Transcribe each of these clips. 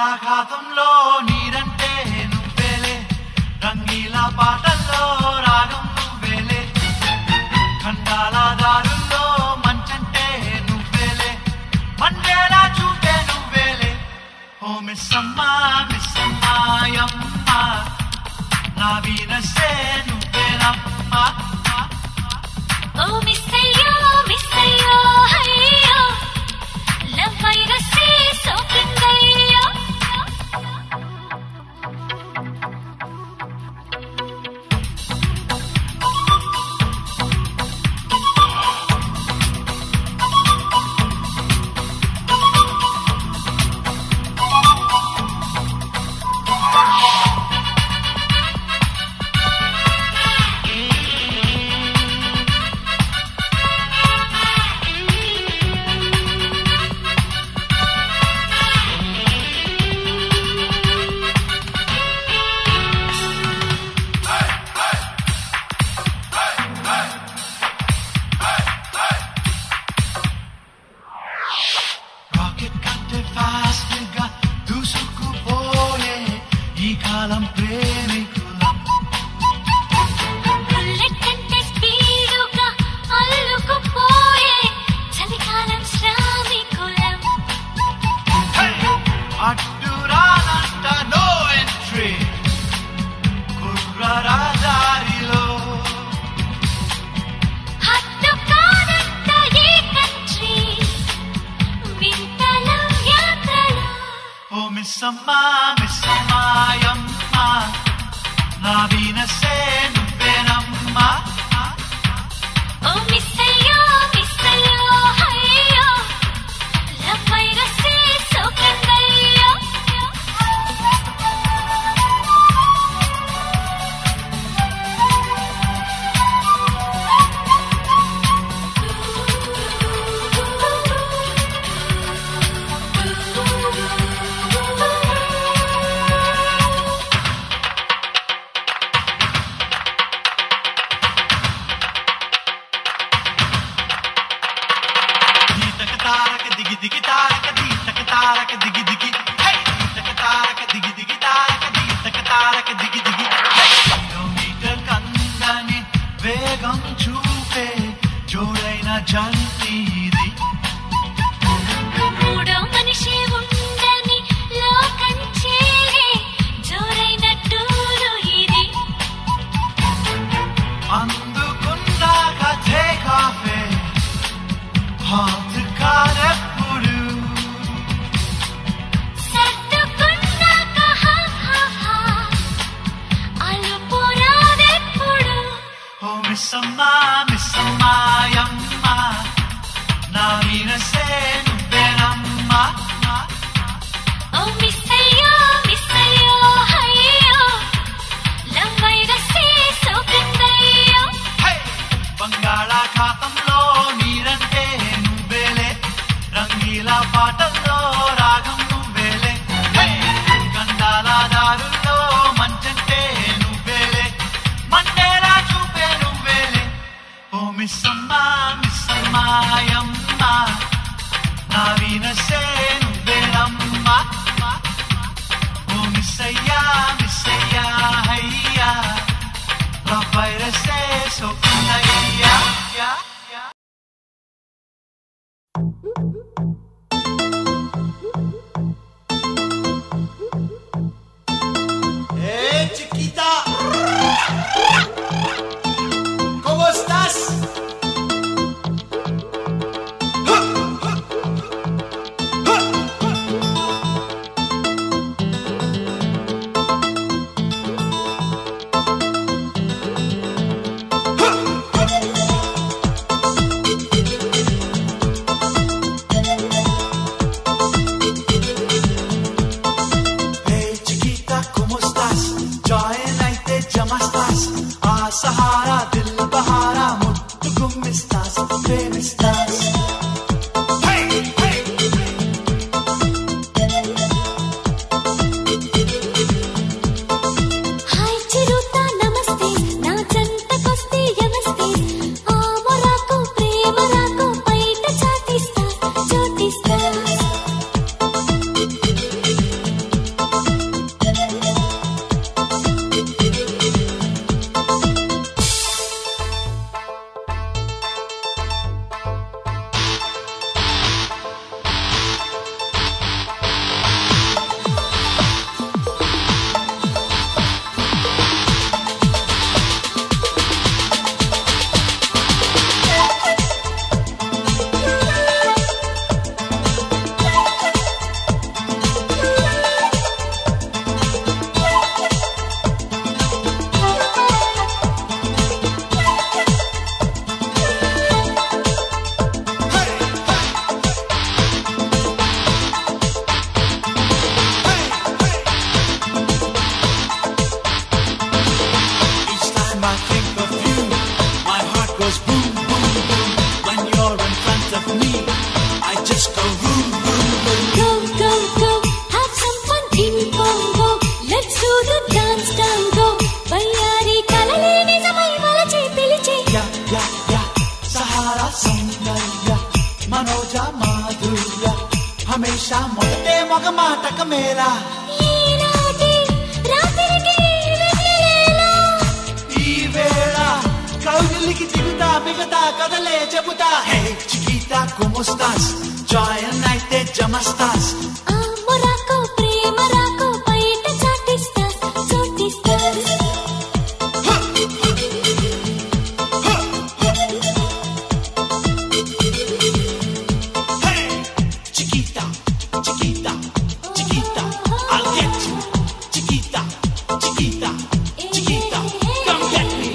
బంగాళాఖాతంలో నీరంటే నువ్వేలే, రంగీలా పాటల్లో రాగం నువ్వేలే, ఖండాల దారుల్లో మంచంటే నువ్వేలే, మండేలా చూపే నువ్వేలే. ఓ మిస్సమ్మా మిస్సమ్మాయమ్మ, నా వీనసే నువ్వేనమ్మా. ఓ మిస్సయ్యో మిస్సయ్యో హయ్యో, లవ్ వైరసే సోకిందయ్యో. మిస్సమ్మా మిస్సమ్మాయమ్మ, నా వీనసే నువ్వేనమ్మా. ఓ మిస్సయ్యో మిస్సయ్యో హయ్యో, లవ్ వైరసే సోకిందయ్యో. దిగి తారక దీతక తారక దిగి దిగి, దీతక తారక దిగి దిగి తారక దీతక తారక దిగి దిగి. కిలోమీటర్ కందని వేగం చూపే జోడైన జంటి ఇది. మూడో మనిషి ఉండని లోకం చేరే జోరైన టూరు ఇది. అందుకున్నాక టేక్ ఆఫే హాట్ కారెప్పుడు, సర్దుకున్నాక హా హా హా అలుపు రాదెప్పుడు. ఓ మిస్సమ్మా మిస్సమ్మాయమ్మ, నా వీనసే నువ్వేనమ్మా. ఓ మిస్సయ్యో మిస్సయ్యో హయ్యో, లవ్ వైరసే సోకిందయ్యో. బంగాళాఖాతంలో నీరంటే నువ్వేలే, రంగీలా పాటల్లో రాగం నువ్వేలే, గండాల దారుల్లో మంచంటే నువ్వేలే, మండేలా చూపే నువ్వేలే. ఓ మిస్సమ్మా మిస్సమ్మాయమ్మ, నా వీనసే నువ్వేనమ్మా. ఓ మిస్సయ్యా మిస్సయ్యా హయ్యా, లవ్ వైరసే సోకిందయ్యా. Chiquita, ¿cómo estás? Sahara, dil bahara, muttu gummistas, premistas. Hey, hey, hi చిరుతా నమస్తే, నా జంటకొస్తే యమస్తే, ఆ మొరాకు ప్రేమ రాకు బయట చాటిస్తా చోటిస్తా. ఆశ మొదటే మగ మాటక మేలా ఈనాటి రాత్రికి వెన్నెలేలా ఈ వేళ కౌగిలికి దిగుతా మిగతా కదలే చెబుతా హే చికితా como estás జాయన్ అయితే జమస్తాస్ ఆమరాకు ప్రేమ రాకు బయట చాటిస్తాస్ చోటిస్తాస్ Chiquita, chiquita, chiquita, I'll get you. Chiquita, chiquita, chiquita, come get me.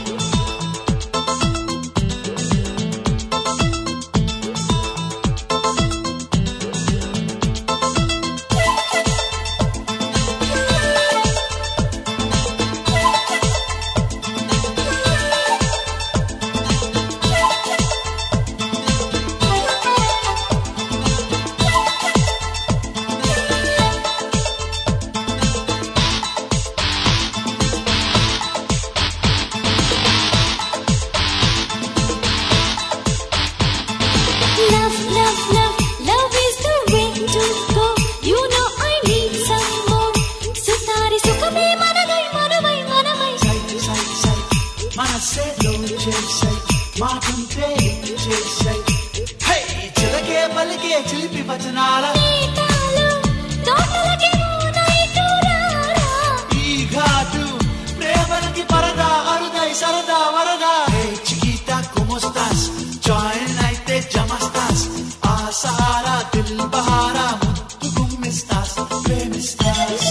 Love, love, love, love is the way to go. You know I need some more. Sutari sukame manavai, manavai, manavai. Say, say, say, మనసే లో చేసే మాటంటే చేసే హే చిలకే పలికే చిలిపి వచనాల నీతాలు తోటలకి నైటురారా. ఈ ఘాటు ప్రేమలకి పరదా అరుదై సరదా వరదా హే చికితా como estás జాయిన్ అయితే జమస్తాస్ ఆ సహారా దిల్ బహారా ముద్దు గుమ్మిస్తాస్ ప్రేమిస్తాస్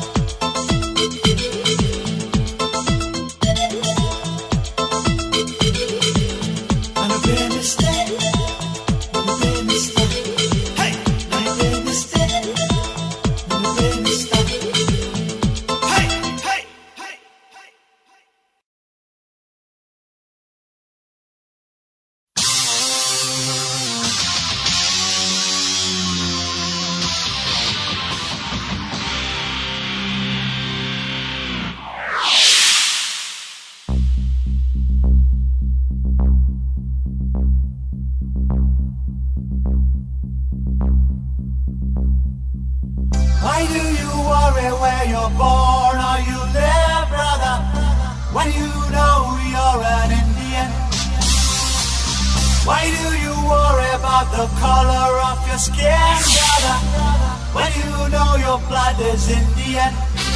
నన్ను ప్రేమిస్తే నన్ను ప్రేమిస్తా హే నన్ను ప్రేమిస్తే నన్ను ప్రేమిస్తా హే హే హే హే Why do you worry where you're born or you live, brother? When you know you're an Indian? Why do you worry about the color of your skin, brother? When you know your blood is Indian?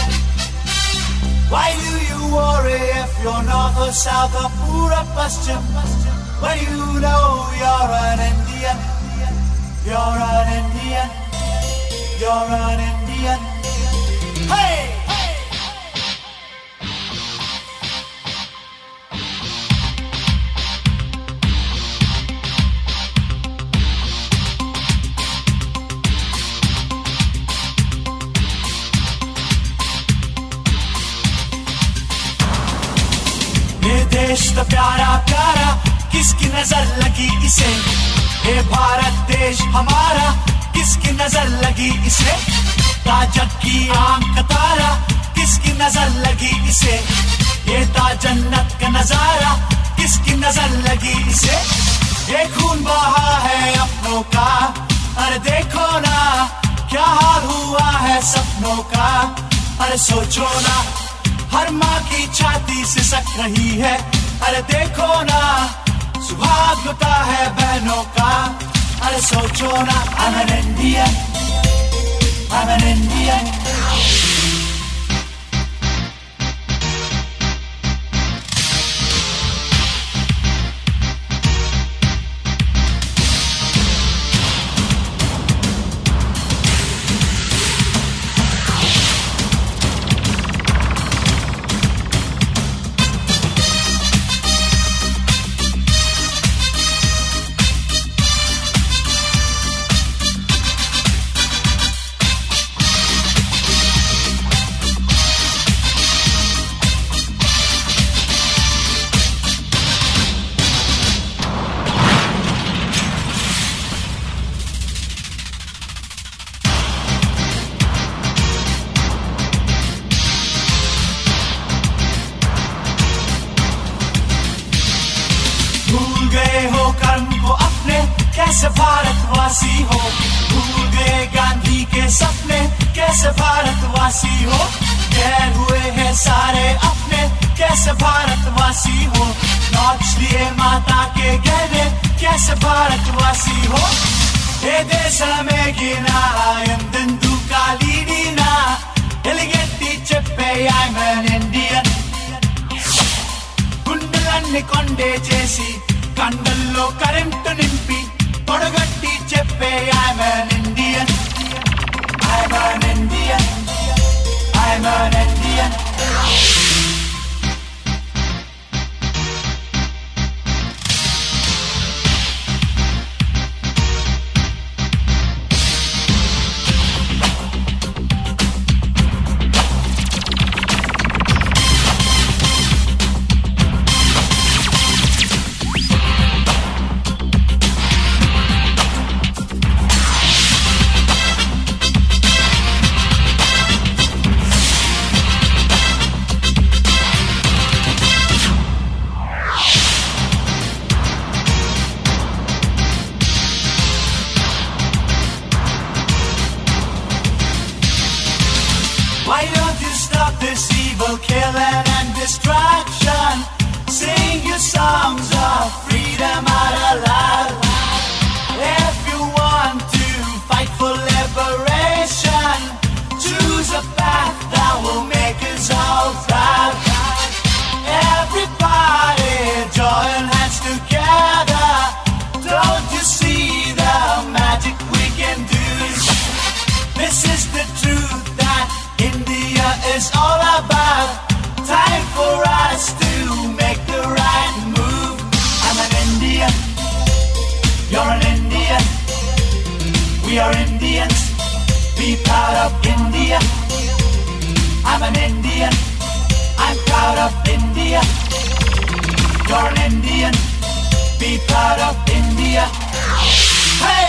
Why do you worry if you're north or south or pura paschim? When you know you're an Indian? You're an Indian. You're an Indian. Hey! ये देश तो प्यारा प्यारा किसकी नजर लगी इसे ये भारत देश हमारा किसकी नजर लगी इसे ताजक की आंख का तारा किसकी नजर लगी इसे ये ताजन्नत का नजारा किसकी नजर लगी इसे ये खून बहा है अपनों का अरे देखो ना क्या हाल हुआ है सपनों का अरे सोचो ना हर माँ की छाती सिसक रही है अरे देखो ना सुहाग लुटा है बहनों का अरे सोचो ना I'm an Indian I'm an Indian कैसे भारतवासी हो भूल गए गांधी के सपने, कैसे भारतवासी हो, गैर हुए हैं सारे अपने, कैसे भारतवासी हो, नौच लिए माता के गहने, कैसे भारतवासी हो, ये देशमेगिना ఎందెందు కాలిడినా ఎలిగెట్టి చెప్పే I'm an Indian, గుండెలన్నీ కొండే చేసి కండల్లో కరెంటు నింపి పొడగట్టి చెప్పే I'm an Indian, I'm an Indian, I'm an Indian. Why don't you stop this evil killing and destruction? Sing your songs of freedom out aloud. If you want to fight for liberation, choose a path that will make us all proud. Everybody join hands together. Don't you see the magic we can do? This is the truth that India is all about. Time for us to make the right move. I'm an Indian, you're an Indian, we are Indians, be proud of India. I'm an Indian, I'm proud of India. You're an Indian, be proud of India. Hey!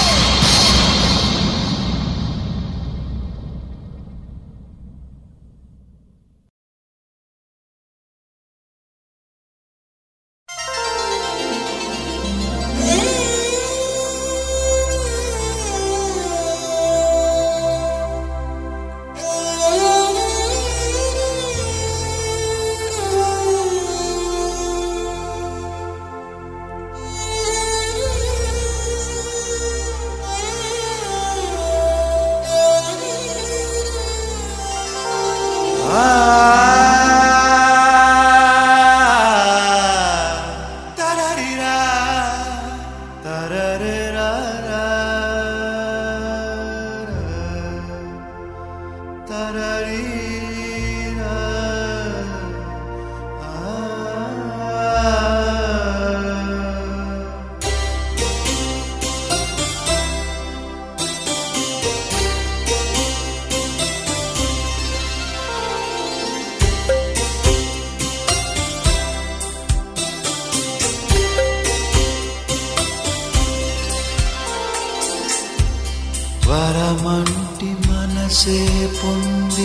వరమంటి మనసే పొంది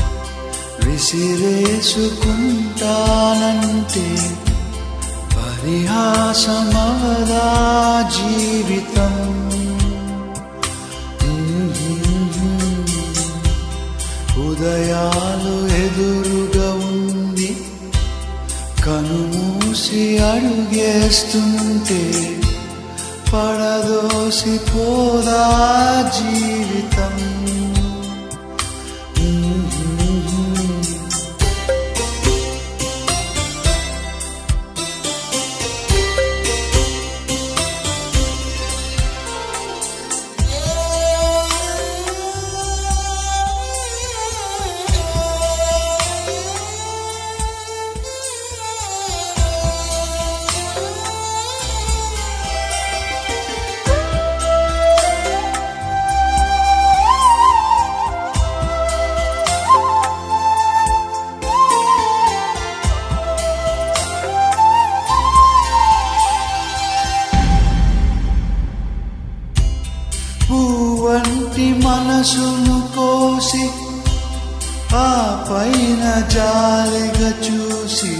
విసిరేసుకుంటానంటే పరిహాసమవదా జీవితం. ఉదయాలు ఎదురుగా ఉంది, కనుమూసి అడుగేస్తుంటే పడదోసిపోదా జీవితం. పువ్వంటి మనసును కోసి ఆ పైన జాలిగా చూసి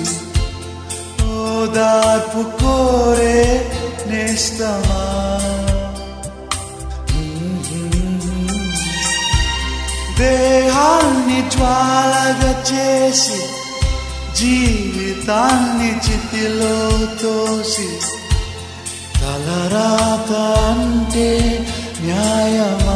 ఓదార్పు కోరే నేస్తమా. దేహాన్ని జ్వాలగా చేసి జీవితాన్ని చితిలో తోసి తలరాత అంటే న్యాయమా?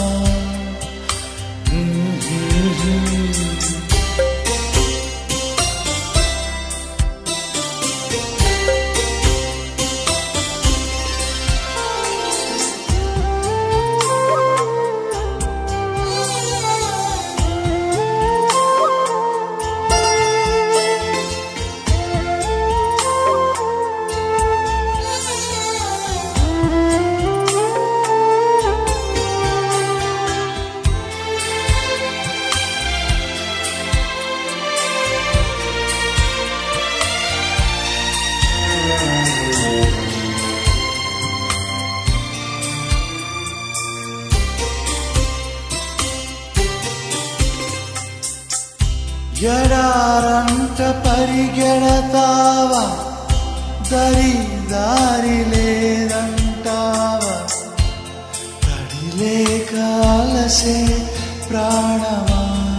ఎడారంట పరిగెడతావా, దారి లేదంటావా, తడిలేక అలసే ప్రాణమా?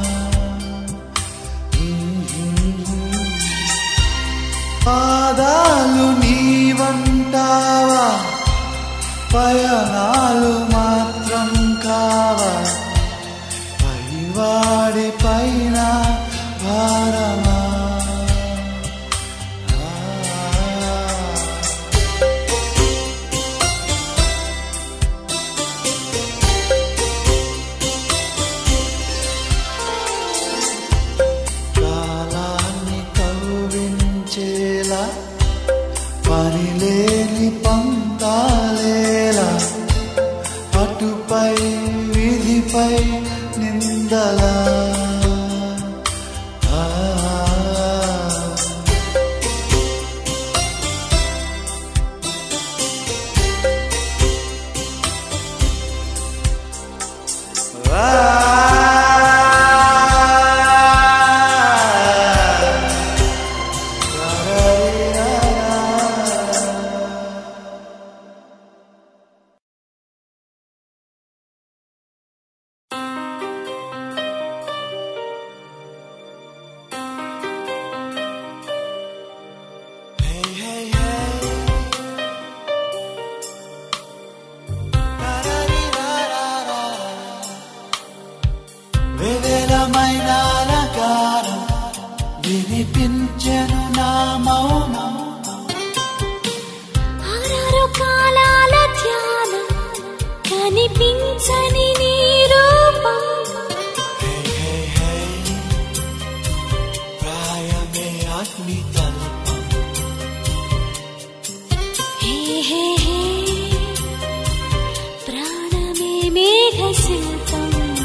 పాదాలు నీవంటావా, పయనాలు మాత్రం కావా, పైవాడి పైన భారమా? కాలాన్ని కవ్వించేలా పనిలేని పంతాలేలా, అటుపై విధిపై నిందలా. వివేలమైన అలంకారం వినిపించెను నా మౌనం, ఆరారు కాలాల ధ్యానం కనిపించని నీ రూపం. ప్రాయమే అగ్ని తల్పం, హే హే హే ప్రాణమే మేఘ శిల్పం.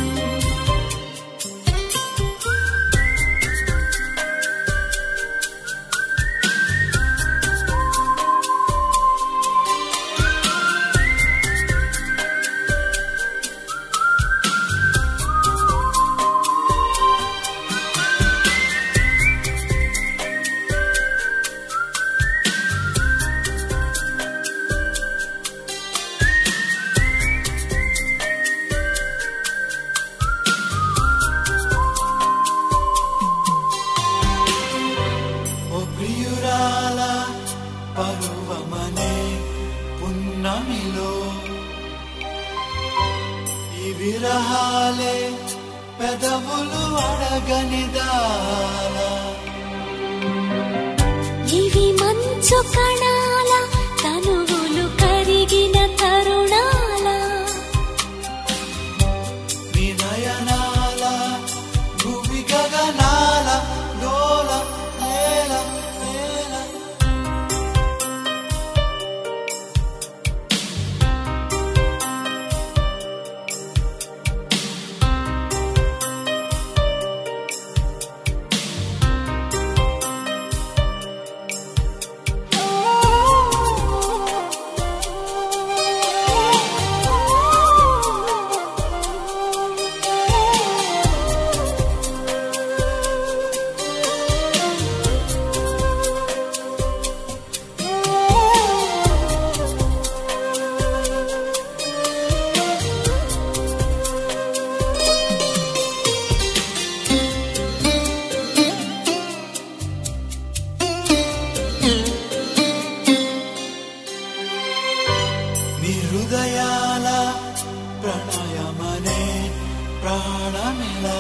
పరువమనే పున్నమిలో ఈ విరహాలే పెదవులు అడగనిదాల, ఇవి మంచు కణాల తనువులు కరిగిన తరుణాల, వినయనాల భూమి గగనాల డోల నేల నేల. నీ హృదయాల ప్రణయమనే ప్రాణమిలా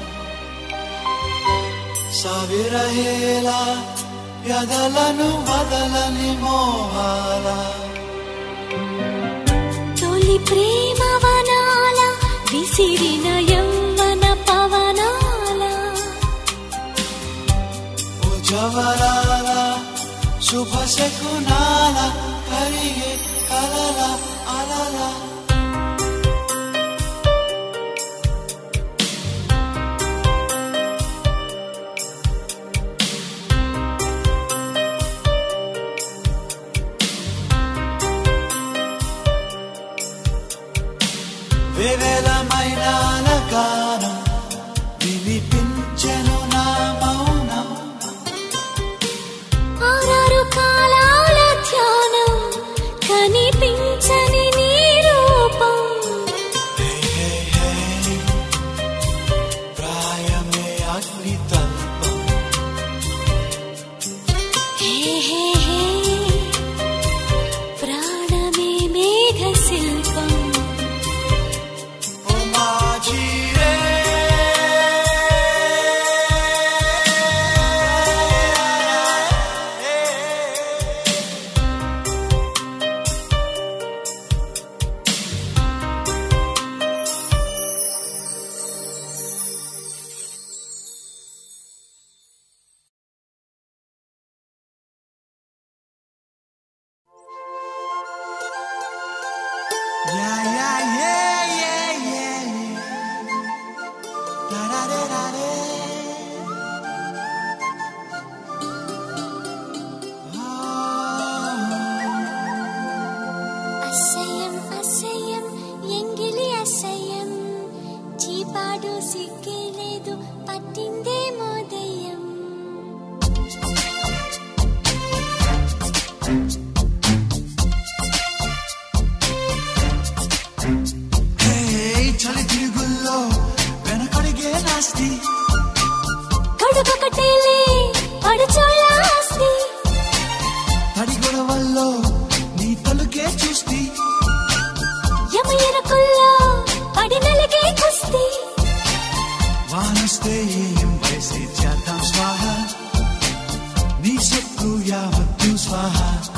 సవిరహేలా యదలను వదలని మోహాల తొలి ప్రేమ వనాల విసిరిన యవ్వన పవనాల ఓ జవరాల శుభ శకునాల కరిగే కలల అలల వేవేలమైన గానం వినిపించెను నా మౌనం ఆరారు కాలాల ధ్యానం కనిపించని నీ రూపం హే హే హే ప్రాయమే అగ్ని తల్పం హే హే హే ప్రాణమే మేఘ శిల్పం ఓ మాజీరే Yeah, yeah, yeah, yeah, yeah, yeah. Da da da da da. అసహ్యం అసహ్యం ఎంగిలి అసహ్యం చీపాడు సిగ్గే లేదు పట్టిందేమో దయ్యం Hey, చలి తిరుగుల్లో వెనకడిగే నాస్తి కడుపకటేలే పడుచోళ్ళ ఆస్తి తడి గొడవల్లో నీ తలుకే చూస్తి యమ ఎరకుల్లో పడి నలిగే కుస్తీ వానొస్తే ఏం వయసే చేద్దాం స్వాహ నీ సొత్తు యావత్తు స్వాహ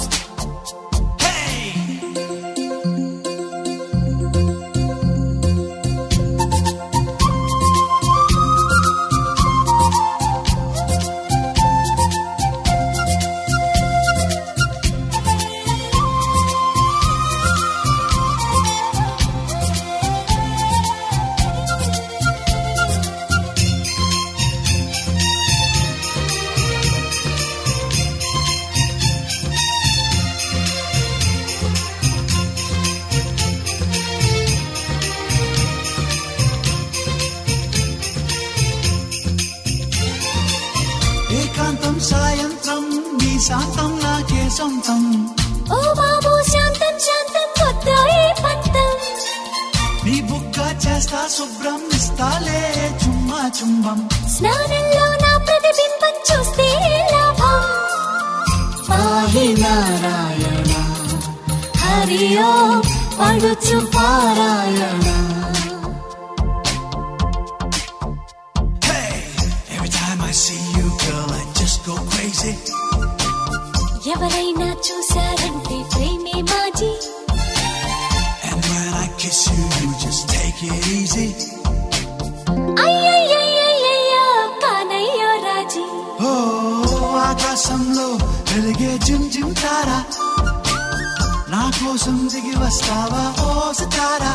ఏకాంతం సాయంత్రం నీ శాంతం నాకే సొంతం ఓ బాబు శాంతం శాంతం కొత్తయే పంతం నీ బుక్క చేస్తా శుభ్రం ఇస్తాలే చుమ్మా చుంబం స్నానంలో నా ప్రతిబింబం చూస్తే లాభం పాహి నారాయణ హరి ఓం పడుచు పారాయణ Hey, every time I see you girl I just go crazy ఎవరైనా చూశారంటే ప్రేమే మాజీ and when I kiss you you just take it easy అయ్యయ్యయ్యయ్యో కానయ్యో Raji oh ఆకాశంలో వెలిగే జిమ్ జిమ్ తారా నా కోసం దిగి వస్తావా ఓ సితారా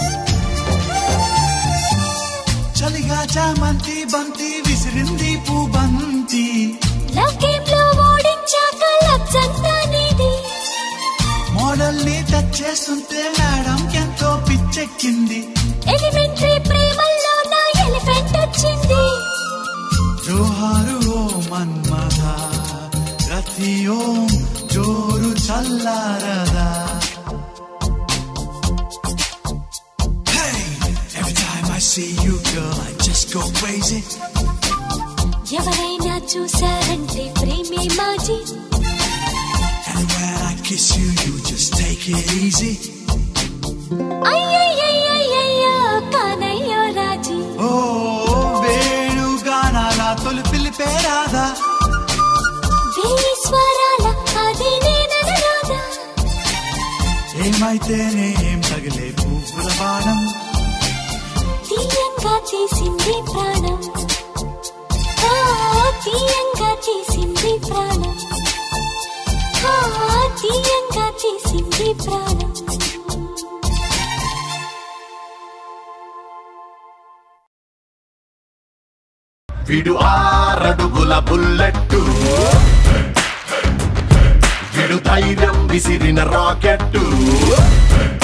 చామంతి బంతి విసిరింది పూబ ఎవరైనా చూసారంటే ప్రేమే మాజీ. And when I kiss you, you just take it easy. అయ్యయ్యయ్యయ్యో కానయ్యో రాజీ. ఓ వేణుగానాల తొలి పిలిపే రాదా, వేయి స్వరాల అది నేననరాదా. ఏమైతేనేం తగిలే పువ్వుల బాణం, తీయంగా తీసింది ప్రాణం. ఓ తీయంగా తీసింది ప్రాణం. ఓ తీయంగా తీసింది ప్రాణం. విడు 6 అడుగుల బుల్లెట్టు, విడు ధైర్యం విసిరిన రాకెట్టు.